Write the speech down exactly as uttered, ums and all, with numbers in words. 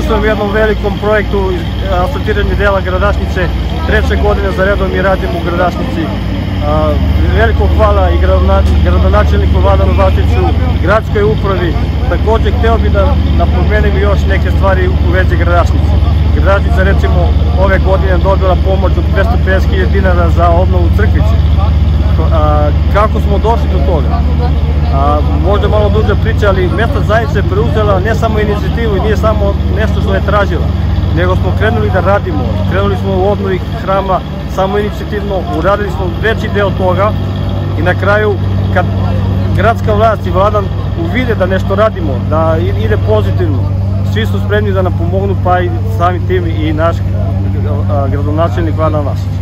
učestvujem u jednom velikom projektu asfaltiranja dela Gradašnice. Treće godine za redom mi radimo u Gradašnici. Veliko hvala i gradonačelniku Vladanu Vatiću, gradskoj upravi. Takođe, hteo bih da napomenem još neke stvari u vezi Gradašnice. Gradašnica, recimo, ove godine dobila pomoć od dvesta pedeset hiljada dinara za obnovu crkvice. Kako smo došli do toga? Možda malo duže priča, ali mesna zajednica je preuzela ne samo inicijativu i nije samo nešto što je tražila, nego smo krenuli da radimo. Krenuli smo u obnovi hrama samo inicijativno, uradili smo veći deo toga i na kraju, kad gradska vlast i Vladan uvide da nešto radimo, da ide pozitivno, svi su spremni da nam pomognu, pa i samim tim i naš gradonačelnik Vladan Vasić.